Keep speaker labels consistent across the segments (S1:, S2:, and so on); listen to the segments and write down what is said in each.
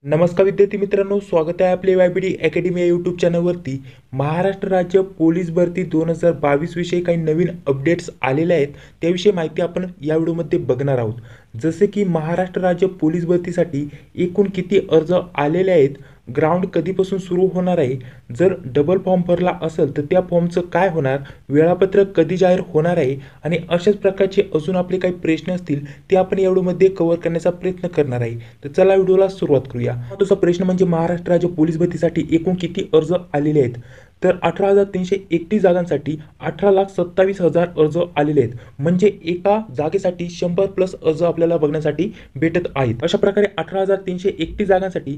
S1: नमस्कार विद्यार्थी मित्रांनो, स्वागत आहे आपले YBD अकॅडमी या यूट्यूब चॅनलवरती। महाराष्ट्र राज्य पोलीस भरती 2022 विषयी काही नवीन अपडेट्स आलेले आहेत, त्याविषयी माहिती आपण या व्हिडिओमध्ये बघणार आहोत। जसे की महाराष्ट्र राज्य पोलीस भरतीसाठी एकूण किती अर्ज आलेले आहेत, ग्राउंड कधीपासून सुरू होणार आहे, जर डबल फॉर्म भरला असेल तर त्या फॉर्मचं काय होणार, वेळापत्रक कधी जाहीर होणार आहे आणि अशाच प्रकारचे अजून आपले काही प्रश्न असतील ते आपण या व्हिडिओमध्ये कव्हर करण्याचा प्रयत्न करणार आहे। तर चला व्हिडिओला सुरुवात करूया। दुसरा प्रश्न म्हणजे महाराष्ट्र राज्य पोलीस भरतीसाठी एकूण किती अर्ज आलेले आहेत, तर 18,331 जागांसाठी 18,27,000 अर्ज आलेले आहेत। म्हणजे एका जागेसाठी 100 प्लस अर्ज आपल्याला बघण्यासाठी भेटत आहेत। अशा प्रकारे 18,331 जागांसाठी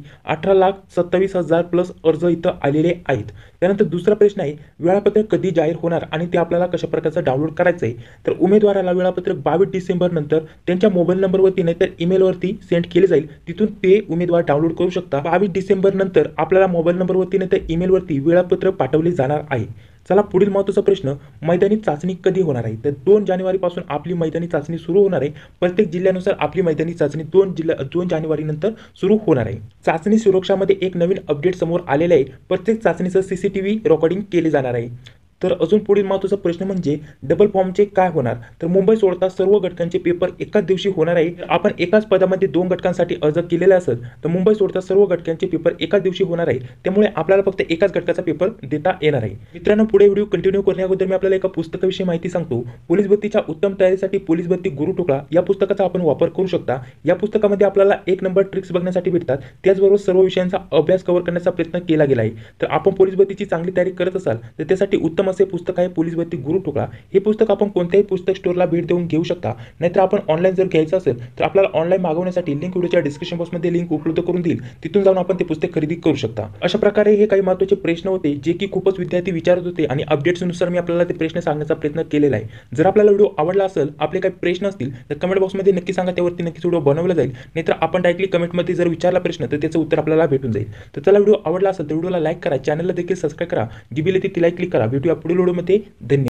S1: 18,27,000 प्लस अर्ज इथं आलेले आहेत। त्यानंतर दुसरा प्रश्न आहे, वेळापत्रक कधी जाहीर होणार आणि ते आपल्याला कशा प्रकारचं डाउनलोड करायचं आहे, तर उमेदवाराला वेळापत्रक 22 डिसेंबर नंतर त्यांच्या मोबाईल नंबरवरती नाहीतर ईमेलवरती सेंड केले जाईल, तिथून ते उमेदवार डाउनलोड करू शकता। 22 डिसेंबर नंतर आपल्याला मोबाईल नंबरवरती नाहीतर ईमेलवरती वेळापत्रक पाठवले जाणार आहे। चला पुढील महत्त्वाचा प्रश्न, मैदानी चाचणी कधी होणार आहे, तर 2 जानेवारीपासून आपली मैदानी चाचणी सुरू होणार आहे। प्रत्येक जिल्ह्यानुसार आपली मैदानी चाचणी 2 जानेवारी नंतर सुरू होणार आहे। चाचणी सुरक्षामध्ये एक नवीन अपडेट समोर आलेले आहे, प्रत्येक चाचणीचं CCTV रेकॉर्डिंग केले जाणार आहे। तर अजून पुढील महत्त्वाचा प्रश्न म्हणजे डबल फॉर्मचे काय होणार, तर मुंबई सोडता सर्व घटकांचे पेपर एकाच दिवशी होणार आहे। आपण एकाच पदामध्ये 2 घटकांसाठी अर्ज केलेला असेल तर मुंबई सोडता सर्व घटकांचे पेपर एकाच दिवशी होणार आहे, त्यामुळे आपल्याला फक्त एकाच घटकाचा पेपर देता येणार आहे। मित्रांनो, पुढे व्हिडिओ कंटिन्यू करण्याअगोदर मी आपल्याला एका पुस्तकाविषयी माहिती सांगतो। पोलीस भरतीच्या उत्तम तयारीसाठी पोलीस भरती गुरु तुकडा या पुस्तकाचा आपण वापर करू शकता। या पुस्तकामध्ये आपल्याला 1 नंबर ट्रिक्स बघण्यासाठी भेटतात, त्याचबरोबर सर्व विषयांचा अभ्यास कव्हर करण्याचा प्रयत्न केला गेला आहे। तर आपण पोलीस भरतीची चांगली तयारी करत असाल तर त्यासाठी उत्तम असे पुस्तक आहे पोलीस भरती गुरु तुकडा। हे पुस्तक आपण कोणत्याही पुस्तक स्टोअरला भेट देऊन घेऊ शकता, नाहीतर आपण ऑनलाईन जर घ्यायचं असेल तर आपल्याला ऑनलाईन मागवण्यासाठी लिंक व्हिडिओच्या डिस्क्रिप्शन बॉक्समध्ये लिंक उपलब्ध करून देईल, तिथून जाऊन आपण ते पुस्तक खरेदी करू शकता। अशा प्रकारे हे काही महत्त्वाचे प्रश्न होते जे की खूपच विद्यार्थी विचारत होते आणि अपडेट्सनुसार मी आपल्याला ते प्रश्न सांगण्याचा प्रयत्न केलेला आहे। जर आपल्याला व्हिडिओ आवडला असेल, आपले काही प्रश्न असतील तर कमेंट बॉक्समध्ये नक्की सांगा, त्यावरती नक्कीच व्हिडिओ बनवला जाईल, नाहीतर आपण डायरेक्टली कमेंटमध्ये जर विचारला प्रश्न तर त्याचं उत्तर आपल्याला भेटून जाईल। तर चला, व्हिडिओ आवडला असेल तर व्हिडिओला लाईक करा, चॅनलला देखील सबस्क्राइब करा, जी बेल येते ती लाईक क्लिक करा। भेटूया पुढील व्हिडिओमध्ये। धन्यवाद।